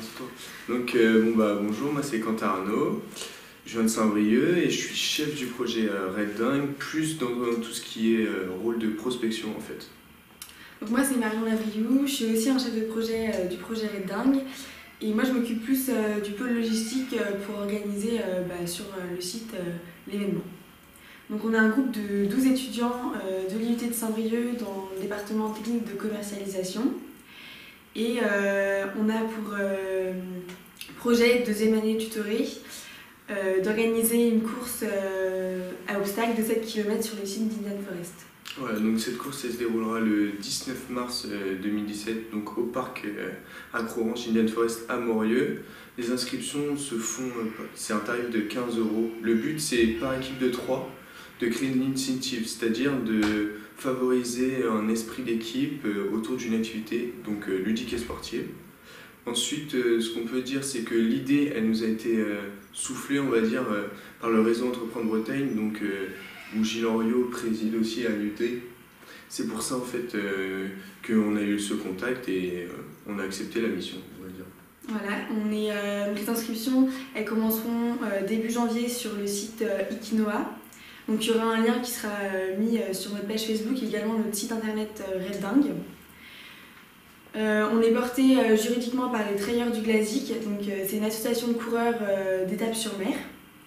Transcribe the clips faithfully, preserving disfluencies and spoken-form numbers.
Donc euh, bon bah bonjour, moi c'est Quentin Arnaud, je viens de Saint-Brieuc et je suis chef du projet euh, Red Dingue, plus dans, dans tout ce qui est euh, rôle de prospection en fait. Donc moi c'est Marion Lavriou, je suis aussi un chef de projet euh, du projet Red Dingue et moi je m'occupe plus euh, du pôle logistique euh, pour organiser euh, bah, sur euh, le site euh, l'événement. Donc on est un groupe de douze étudiants euh, de l'I U T de Saint-Brieuc dans le département technique de commercialisation et euh, on a pour euh, projet deuxième année tutorée euh, d'organiser une course euh, à obstacles de sept kilomètres sur le site d'Indian Forest. Voilà, donc cette course elle se déroulera le dix-neuf mars deux mille dix-sept donc au parc euh, Acroranche Indian Forest à Morieux. Les inscriptions se font, euh, c'est un tarif de quinze euros. Le but c'est par équipe de trois de créer une incentive, c'est-à-dire de favoriser un esprit d'équipe euh, autour d'une activité donc euh, ludique et sportive. Ensuite, euh, ce qu'on peut dire, c'est que l'idée, elle nous a été euh, soufflée, on va dire, euh, par le réseau Entreprendre Bretagne, donc euh, où Gilles Henriot préside aussi à l'U T. C'est pour ça en fait euh, qu'on a eu ce contact et euh, on a accepté la mission, on va dire. Voilà, on est, euh, les inscriptions elles commenceront euh, début janvier sur le site euh, Ikinoa. Donc il y aura un lien qui sera euh, mis euh, sur notre page Facebook et également notre site internet euh, Red Dingue. Euh, on est porté euh, juridiquement par les Treilleurs du Glazik, donc euh, c'est une association de coureurs euh, d'Étape-sur-Mer.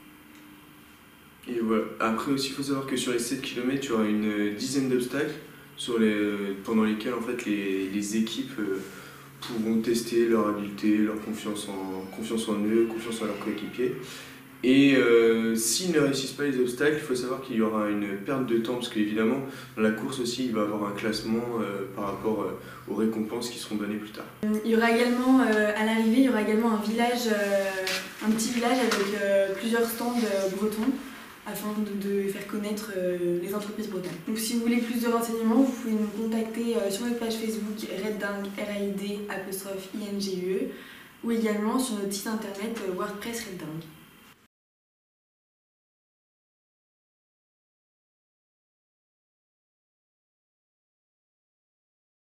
Et voilà. Après aussi, il faut savoir que sur les sept kilomètres, il y aura une dizaine d'obstacles sur les, pendant lesquels en fait, les, les équipes euh, pourront tester leur habileté, leur confiance en, confiance en eux, confiance en leurs coéquipiers. Et euh, s'ils ne réussissent pas les obstacles, il faut savoir qu'il y aura une perte de temps, parce qu'évidemment, dans la course aussi, il va y avoir un classement euh, par rapport euh, aux récompenses qui seront données plus tard. Il y aura également, euh, à l'arrivée, il y aura également un village, euh, un petit village avec euh, plusieurs stands euh, bretons, afin de, de faire connaître euh, les entreprises bretonnes. Donc si vous voulez plus de renseignements, vous pouvez nous contacter euh, sur notre page Facebook Red Dingue, R A I D apostrophe I N G U E, ou également sur notre site internet euh, WordPress Red Dingue.